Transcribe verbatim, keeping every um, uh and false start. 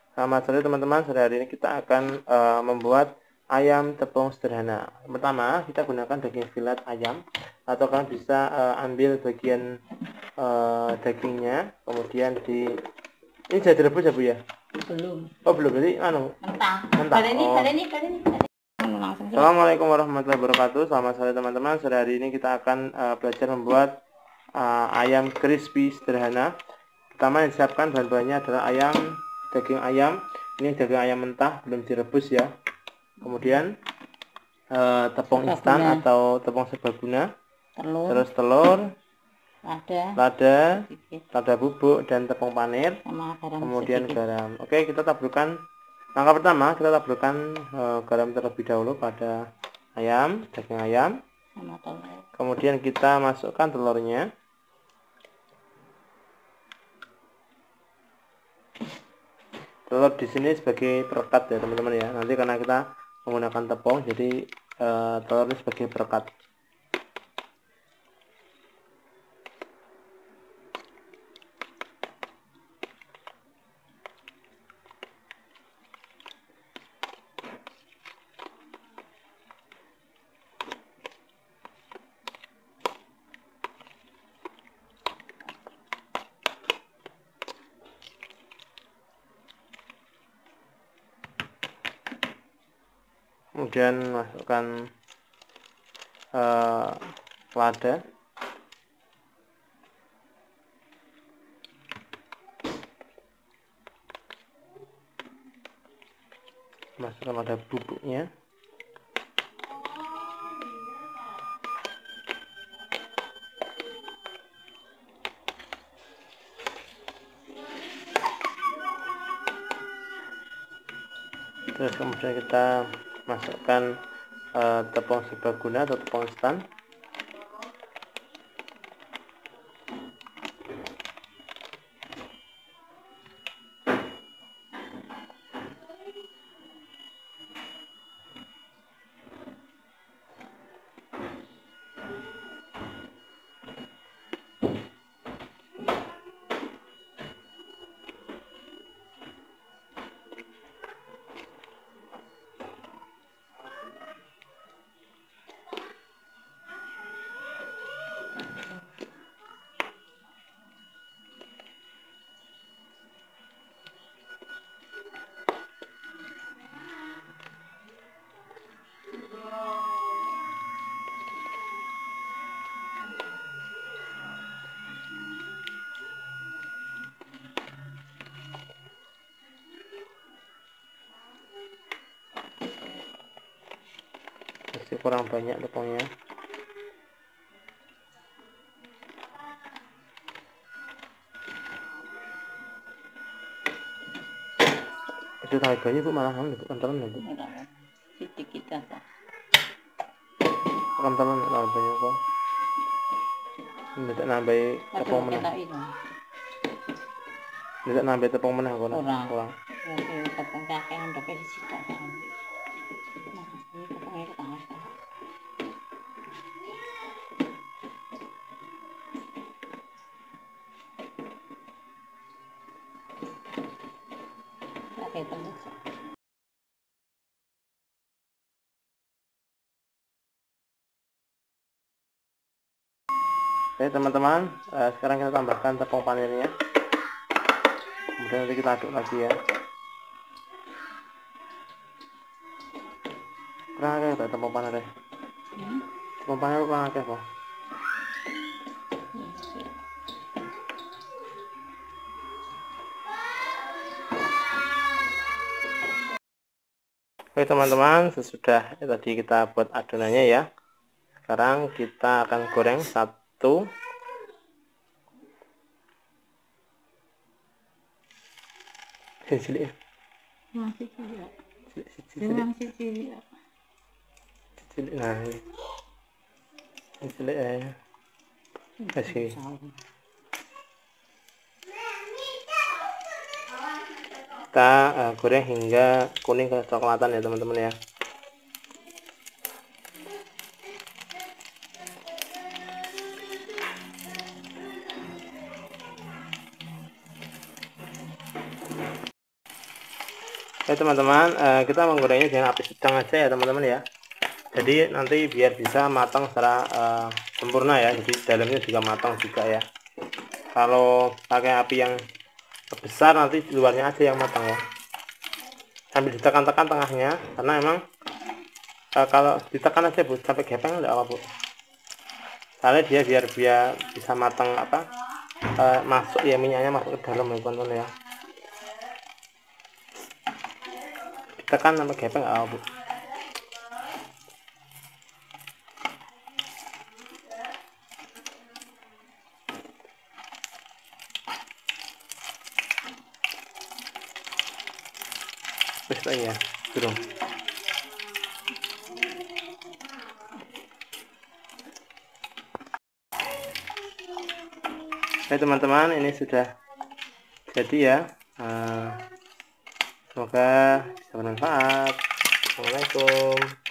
Selamat sore teman-teman. Sore hari ini kita akan uh, membuat ayam tepung sederhana. Pertama, kita gunakan daging filet ayam, atau kalian bisa uh, ambil bagian uh, dagingnya, kemudian di ini sudah direbus ya Bu ya? Belum. Oh belum, jadi anu Mentah. mentah. Ini, Oh. ini, ini. Assalamualaikum warahmatullahi wabarakatuh. Selamat sore teman-teman. Sore hari ini kita akan uh, belajar membuat uh, ayam crispy sederhana. Pertama yang disiapkan bahan-bahannya adalah ayam, daging ayam. Ini daging ayam mentah, belum direbus ya. Kemudian uh, tepung instan atau tepung serbaguna, telur, terus telur, lada, lada, lada bubuk dan tepung panir, sama garam kemudian sedikit. garam. Oke, kita taburkan. Langkah pertama, kita taburkan uh, garam terlebih dahulu pada ayam, daging ayam. Sama telur. Kemudian kita masukkan telurnya. Telur di sini sebagai perekat ya teman-teman ya. Nanti karena kita menggunakan tepung, jadi uh, telur ini sebagai perekat. Kemudian masukkan uh, lada, masukkan lada bubuknya, terus kemudian kita masukkan uh, tepung serbaguna atau tepung instan. Masih kurang banyak tepungnya. Itu harganya Bu malah kan kentalan ya Bu. Sedikit aja. Kentalan lah banyak kok. Ini tak nambah tepung meneh. Ini tak nambah tepung meneh kok. Kurang. Kurang. Oke, tepung kakek udah kayak situ. Nah, ini tepungnya ke tengah. Oke, tembus. Oke teman-teman, uh, sekarang kita tambahkan tepung panirnya. Kemudian nanti kita aduk lagi ya. Kurang akeh tak tepung panir deh. Hmm? Tepung panir kurang akeh kok. Oke teman-teman, sesudah ya, tadi kita buat adonannya ya. Sekarang kita akan goreng satu cilik. Masih cilik. Cilik. Masih cilik. Cilik nah. Cilik ya. Kasih. Kita uh, goreng hingga kuning kecoklatan ya teman-teman ya. Oke teman-teman, uh, kita menggorengnya dengan api sedang aja ya teman-teman ya. Jadi nanti biar bisa matang secara uh, sempurna ya. Jadi dalamnya juga matang juga ya. Kalau pakai api yang besar nanti luarnya aja yang matang ya. Sambil ditekan-tekan tengahnya, karena emang uh, kalau ditekan aja Bu sampai gepeng enggak apa Bu. Soalnya dia biar biar bisa matang apa uh, masuk ya, minyaknya masuk ke dalam ya teman-teman ya. Tekan sampai gepeng enggak apa Bu. Terus ya, turun. Oke teman-teman, ini sudah jadi ya. Uh, semoga bisa bermanfaat. Assalamualaikum.